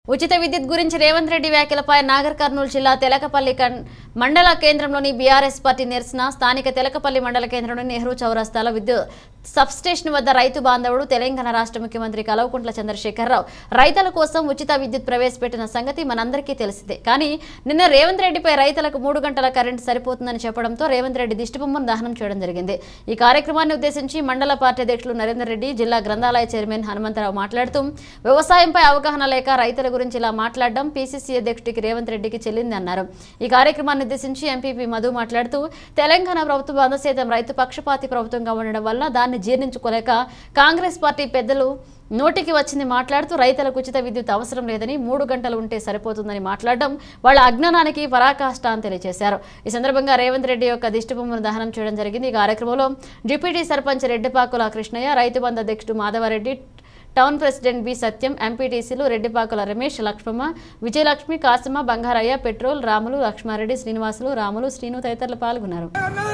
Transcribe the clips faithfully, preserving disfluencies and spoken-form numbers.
ఉచిత విద్యుత్ గురించి రేవంత్ రెడ్డి వ్యాఖ్యలపై నాగర్ కర్నూలు జిల్లా తెలకపల్లి మండల కేంద్రంలోని బీఆర్ఎస్ పార్టీ నిరసన. స్థానిక తెలకపల్లి మండల కేంద్రంలోని నెహ్రూ చౌరస్తాలో విద్యుత్ సబ్స్టేషన్ వద్ద రైతు బాంధవుడు తెలంగాణ రాష్ట్ర ముఖ్యమంత్రి కల్వకుంట్ల చంద్రశేఖరరావు రైతుల కోసం ఉచిత విద్యుత్ ప్రవేశపెట్టిన సంగతి మనందరికీ తెలిసిందే. కానీ నిన్న రేవంత్ రెడ్డిపై రైతులకు మూడు గంటల కరెంటు సరిపోతుందని చెప్పడంతో రేవంత్ రెడ్డి దిష్టిబొమ్మను దహనం చేయడం జరిగింది. ఈ కార్యక్రమాన్ని ఉద్దేశించి మండల పార్టీ అధ్యక్షులు నరేందర్ రెడ్డి, జిల్లా గ్రంథాలయ చైర్మన్ హనుమంతరావు మాట్లాడుతూ వ్యవసాయంపై అవగాహన లేక రైతుల గురించి ఇలా మాట్లాడడం పీసీసీ అధ్యక్షుడికి రేవంత్ రెడ్డికి చెల్లింది అన్నారు. ఈ కార్యక్రమాన్ని ఉద్దేశించి ఎంపీపీ మధు మాట్లాడుతూ తెలంగాణ ప్రభుత్వం అందసేతం రైతు పక్షపాతి ప్రభుత్వంగా ఉండడం వల్ల దాన్ని జీర్ణించుకోలేక కాంగ్రెస్ పార్టీ పెద్దలు నోటికి వచ్చింది మాట్లాడుతూ రైతులకు ఉచిత విద్యుత్ అవసరం లేదని, మూడు గంటలు ఉంటే సరిపోతుందని మాట్లాడడం వాళ్ళ అజ్ఞానానికి పరాకాష్ట అని తెలియజేశారు. ఈ సందర్భంగా రేవంత్ రెడ్డి యొక్క దిష్టిబొమ్మను దహనం చేయడం జరిగింది. ఈ కార్యక్రమంలో డిప్యూటీ సర్పంచ్ రెడ్డిపాకుల కృష్ణయ్య, రైతు బంధు అధ్యక్షుడు Madhavareddy, town president B Satyam, ఎంపీటీసీలు రెడ్డిపాకుల రమేష్, లక్ష్మమ్మ, విజయలక్ష్మి, కాసమ్మ, బంగారయ్య, పెట్రోల్, రాములు, లక్ష్మారెడ్డి, శ్రీనివాసులు, రాములు, శ్రీను తదితరులు పాల్గొన్నారు.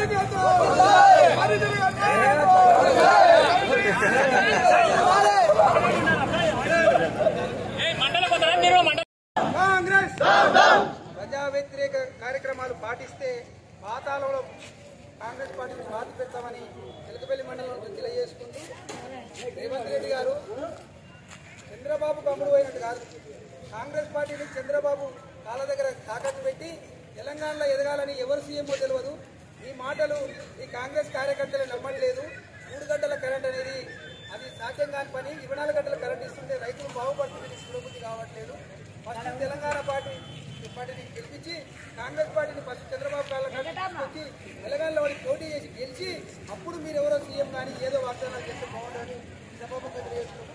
ప్రజా వ్యతిరేక కార్యక్రమాలు పాటిస్తే పాతాళంలో కాంగ్రెస్ పార్టీని బాధ పెడతామని తెలకపల్లి మండలం తెలియజేసుకుంటూ, రేవంత్ రెడ్డి గారు చంద్రబాబు కమ్ముడు అయినట్టు కాదు, కాంగ్రెస్ పార్టీని చంద్రబాబు కాళ్ళ దగ్గర తాకట్టు పెట్టి తెలంగాణలో ఎదగాలని ఎవరు సీఎంఓ తెలియదు. ఈ మాటలు ఈ కాంగ్రెస్ కార్యకర్తలు నమ్మట్లేదు. మూడు గంటల కరెంట్ అనేది అది సాధ్యం కాని పని. ఇరవై నాలుగు గంటల కరెంట్ ఇస్తుంటే రైతులు బాగుపడుతుంది, సులభుద్ధి కావట్లేదు. ఫస్ట్ తెలంగాణ పార్టీ పార్టీని గెలిపించి కాంగ్రెస్ పార్టీని ఫస్ట్ చంద్రబాబు కాళ్ళ వచ్చి తెలంగాణలో వాడికి పోటీ చేసి గెలిచి అప్పుడు మీరు ఎవరో సీఎం కానీ ఏదో వాగ్దానాలు చేస్తే బాగుంటుందని సభాముఖంగా తెలియజేస్తున్నాం.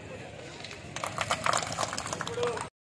ఇప్పుడు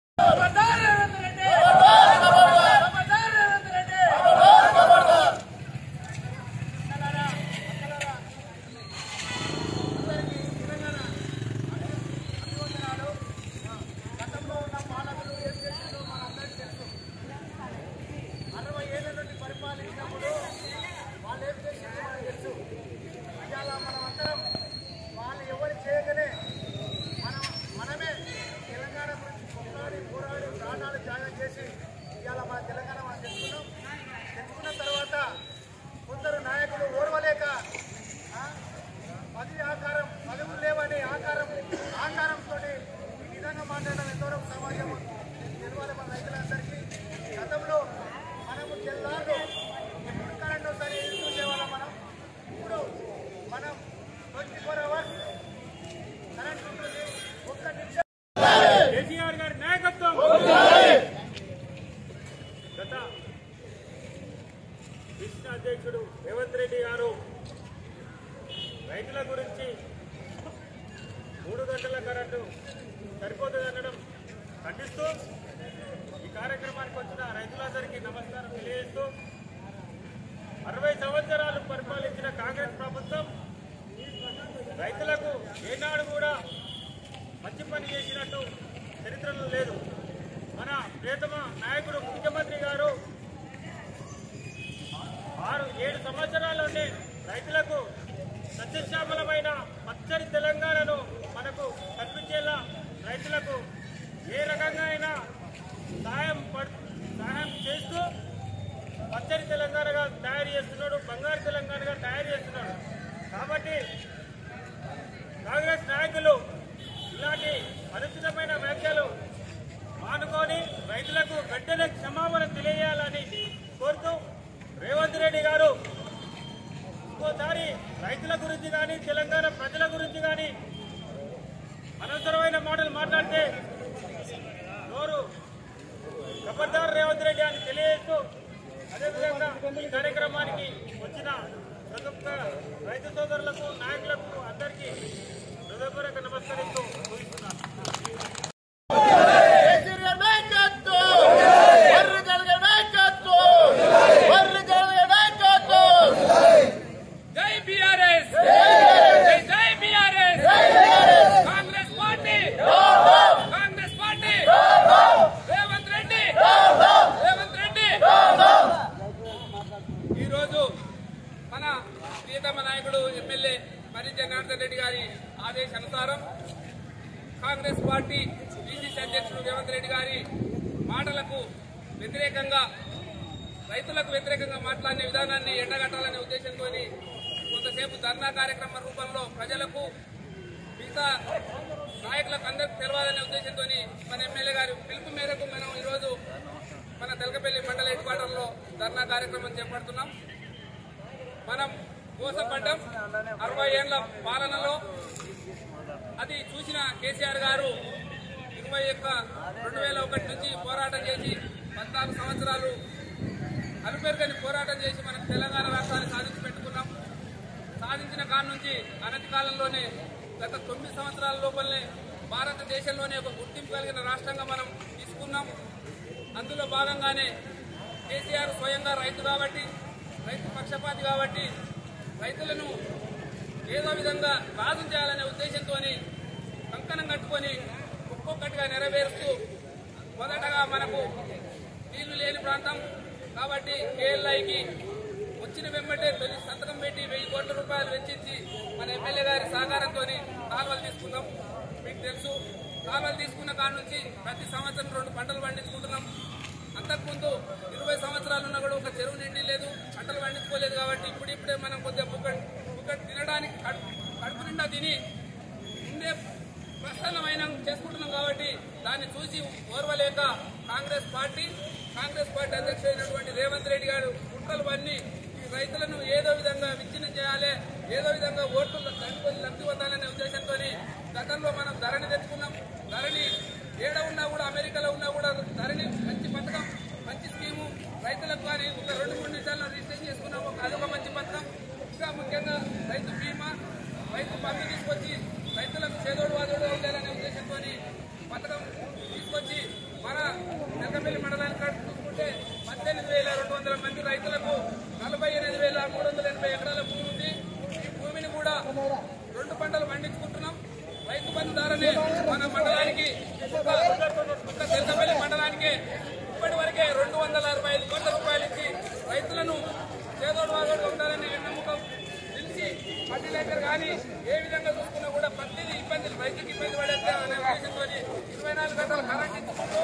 అధ్యక్షుడు రేవంత్ రెడ్డి గారు రైతుల గురించి మూడు గంటల కరెంటు సరిపోతుంది అనడం ఖండిస్తూ ఈ కార్యక్రమానికి వచ్చిన రైతులందరికీ నమస్కారం తెలియజేస్తూ, అరవై సంవత్సరాలు పరిపాలించిన కాంగ్రెస్ ప్రభుత్వం రైతులకు ఏనాడు కూడా మంచి పని చేసినట్టు చరిత్రలో లేదు. మన ప్రియతమ నాయకుడు ముఖ్యమంత్రి గారు ఆరు ఏడు సంవత్సరాల్లోనే రైతులకు సస్యశ్యామలమైన పచ్చని తెలంగాణను మనకు కల్పించేలా రైతులకు ఏ రకంగా అయినా సహాయం సహాయం చేస్తూ పచ్చని తెలంగాణగా తయారు చేస్తున్నాడు, బంగారు తెలంగాణగా తయారు చేస్తున్నాడు. కాబట్టి కాంగ్రెస్ నాయకులు ఇలాంటి అనుచితమైన వ్యాఖ్యలు మానుకొని రైతులకు వెంటనే క్షమాపణ తెలియజేయాలని కోరుతూ, రేవంత్ రెడ్డి గారు ఇంకోసారి రైతుల గురించి కానీ తెలంగాణ ప్రజల గురించి కానీ అనవసరమైన మాటలు మాట్లాడితే నోరు ఖబర్దార్ రేవంత్ రెడ్డి అని తెలియజేస్తూ, అదేవిధంగా ఈ కార్యక్రమానికి వచ్చిన ప్రతి ఒక్క రైతు సోదరులకు, నాయకులకు అందరికీ హృదయపూర్వక నమస్కరిస్తూ ముగిస్తున్నాను. ఆదేశానుసారం కాంగ్రెస్ పార్టీ పీసీసీ అధ్యక్షుడు రేవంత్ రెడ్డి గారి మాటలకు వ్యతిరేకంగా రైతులకు వ్యతిరేకంగా మాట్లాడిన విధానాన్ని ఎండగట్టాలనే ఉద్దేశంతో కొంతసేపు ధర్నా కార్యక్రమ రూపంలో ప్రజలకు మిగతా నాయకులకు అందరికీ తెలవాలనే ఉద్దేశంతో మన ఎమ్మెల్యే గారి పిలుపు మేరకు మనం ఈరోజు మన తెలకపల్లి మండల హెడ్ క్వార్టర్లో ధర్నా కార్యక్రమం చేపడుతున్నాం. మనం మోసపడ్డాం. అరవై ఏళ్ల పాలనలో అది చూసిన కేసీఆర్ గారు ఇరవై ఒక్క రెండు వేల ఒకటి నుంచి పోరాటం చేసి పద్నాలుగు సంవత్సరాలు అలుపెరుగని పోరాటం చేసి మనకు తెలంగాణ రాష్ట్రాన్ని సాధించి పెట్టుకున్నాం. సాధించిన కాడి నుంచి అనతి కాలంలోనే గత తొమ్మిది సంవత్సరాల లోపలనే భారతదేశంలోనే ఒక గుర్తింపు కలిగిన రాష్ట్రంగా మనం తీసుకున్నాం. అందులో భాగంగానే కేసీఆర్ స్వయంగా రైతు కాబట్టి, రైతు పక్షపాతి కాబట్టి రైతులను ఏదో విధంగా రాజు చేయాలనే ఉద్దేశంతో కంకణం కట్టుకొని ఒక్కొక్కటిగా నెరవేరుస్తూ మొదటగా మనకు నీళ్లు లేని ప్రాంతం కాబట్టి కేఎల్ఐకి వచ్చిన వెంబటే తొలి సంతకం పెట్టి వెయ్యి కోట్ల రూపాయలు వెచ్చించి మన ఎమ్మెల్యే గారి సహకారంతో కాలువలు తీసుకున్నాం. మీకు తెలుసు, కాలువలు తీసుకున్న కాడి నుంచి ప్రతి సంవత్సరం రెండు పంటలు పండించుకుంటున్నాం. అంతకుముందు ఇరవై సంవత్సరాలున్నా కూడా ఒక చెరువు నిండి లేదు, పంటలు పండించుకోలేదు. కాబట్టి ఇప్పుడిప్పుడే మనం కొద్దిగా బుక్కట్ బుక్కట్ తినడానికి కడుపు నిండా తిని ఉండే ప్రసన్నమైన చేసుకుంటున్నాం. కాబట్టి దాన్ని చూసి ఓర్వలేక కాంగ్రెస్ పార్టీ కాంగ్రెస్ పార్టీ అధ్యక్షుడు అయినటువంటి రేవంత్ రెడ్డి గారు కుట్రలు అన్ని రైతులను ఏదో విధంగా విచ్ఛిన్నం చేయాలి, ఏదో విధంగా ఓట్లు కనుకొని లబ్ధి పొందాలనే ఉద్దేశంతో గతంలో మనం ధరణి తెచ్చుకున్నాం. ధరణి ఏడ ఉన్నా కూడా, అమెరికాలో ఉన్నా కూడా ధరణి మంచి పథకం, మంచి స్కీము రైతులకు. కానీ ఒక రెండు మూడు నిమిషాల్లో రిజిస్ట్రేషన్ చేసుకున్నాము. అదొక మంచి పథకం. ఇంకా ముఖ్యంగా రైతు బీమా, రైతు బంధు తీసుకొచ్చి రైతులకు చేదోడు వాదోడు ఉండాలనే ఉద్దేశంతో పథకం తీసుకొచ్చి మన తెలకపల్లి మండలానికి చూసుకుంటే పద్దెనిమిది వేల రెండు వందల మంది రైతులకు నలభై ఎనిమిది వేల మూడు వందల ఎనభై ఎకరాల భూమి ఉంది. ఈ భూమిని కూడా రెండు పంటలు పండించుకుంటున్నాం. రైతు బంధు ద్వారానే మన మండలానికి ఒక తెలకపల్లి మండలానికి ఇప్పటి వరకే రెండు వందల అరవై ఐదు కోట్ల రూపాయలు ఇచ్చి రైతులను చేదోడు వాదోడు ఉండాలని నమ్మకం తెలిసి ఫర్టిలైజర్ కానీ ఏ విధంగా చూసుకున్నా కూడా ప్రతిదీ ఇబ్బందులు రైతుకి ఇబ్బంది పడేస్తే అనే ఉద్దేశంతో ఇరవై నాలుగు గంటలు కరెంట్ ఇచ్చుకుంటూ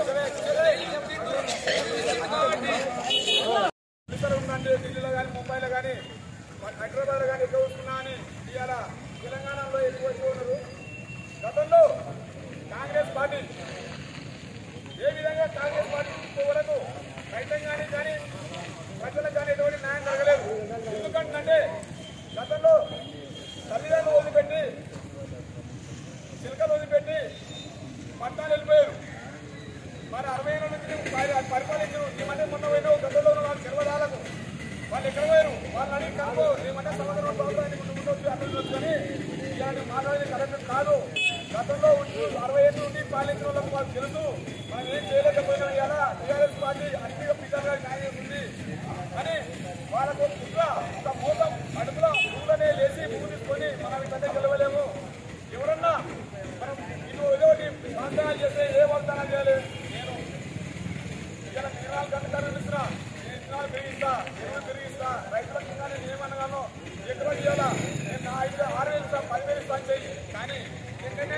కాబట్టి ఉందండి. ఢిల్లీలో కానీ, ముంబైలో కానీ, హైదరాబాద్లో కానీ ఎక్కువ వస్తున్నా అని ఇవాళ తెలంగాణలో ఎక్కువ ఉన్నారు. గతంలో కాంగ్రెస్ పార్టీ ఏ విధంగా కాంగ్రెస్ పార్టీ వరకు రైతాంగానికి కానీ ప్రజలకు కానీ ఎటువంటి న్యాయం జరగలేదు. ఎందుకంటే గతంలో తల్లిదండ్రులు వదిలిపెట్టి, చిలకలు వదిలిపెట్టి పట్టాలు వెళ్ళిపోయారు. మరి అరవై ఏళ్ళ నుంచి పరిపాలించారు. ఏమంటే మొన్న పోయినా గతంలో ఉన్న వాళ్ళు తెలవదాలకు వాళ్ళు ఎక్కడ పోయారు, వాళ్ళని అడిగి కాదు ఏమంటే సంవత్సరం ప్రభుత్వాన్ని ముందు అర్థం కానీ ఇలాంటి మాట్లాడేది కరెక్ట్ కాదు. గతంలో అరవై ఏళ్ళు నుండి పాలించిన వాళ్ళకు వాళ్ళు తెలుసు. మనం ఏం చేయలేకపోయినా ఇవాళ టీఆర్ఎస్ పార్టీ అన్నిగా పిల్లలుగా న్యాయం ఉంది. కానీ వాళ్ళకు కుట్ర, ఒక మోసం, అడుగులో ఊళ్ళనే లేచి భూమి తీసుకొని మనం ఇక్కడే గెలవలేము. ఎవరన్నా మనం ఇటు ఏదోటి వాగ్దానాలు చేస్తే ఏ వాగ్దానాలు చేయాలి? నేను ఇలా విత్తనాలు కనుక ఇస్తున్నా, నేను విత్తనాలు పెరిగిస్తా, ఎరువులు పెరిగిస్తా, రైతులకు ఇంకా నేను ఏమనగానో ఎక్కడ చేయాలా, నేను నా ఐదు ఆరు వేలు ఇస్తా, పదివేలు ఇస్తా చెయ్యి. కానీ ఎందుకంటే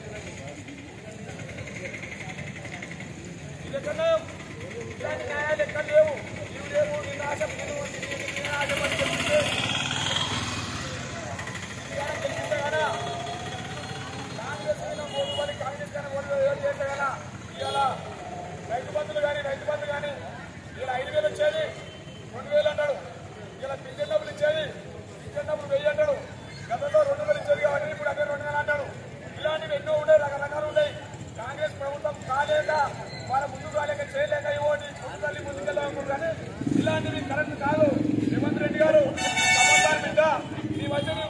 ఇది ఎక్కడో ఇలాంటి న్యాయాలు ఎక్కడ లేవు. నీవు లేవు, నేను ఆశ నేను నేను ఆశపడి చెప్తే గెలిపిస్తా కదా. కాంగ్రెస్ అయినా మూడు పని కాంగ్రెస్ కానీ మూడు వేలు చేస్తే కదా. ఇవాళ రైతు బంధులు కానీ రైతు బంధు కానీ ఇలా ఐదు వేలు వచ్చేది రెండు వేలు అంటాడు. ఇలా పింఛన్ డబ్బులు ఇచ్చేది పింఛన్ డబ్బులు వెయ్యి అంటాడు. గతంలో రెండు వేలు ఇచ్చేది కాబట్టి ఇప్పుడు అదే రెండు వేలు అంటాడు. ఇలాంటివి ఎన్నో ఉన్నాయి, రకరకాలు ఉన్నాయి. కాంగ్రెస్ ప్రభుత్వం కాలేక వాళ్ళ ముందుకు రాలేక చేయలేక ఇవ్వండి ముందు తల్లి ముందుకెళ్ళాలనుకుంటారు. కానీ ఇలాంటివి కరెక్ట్ కాదు. రేవంత్ రెడ్డి గారు సమర్థాన్ని బిడ్డ నీ మధ్య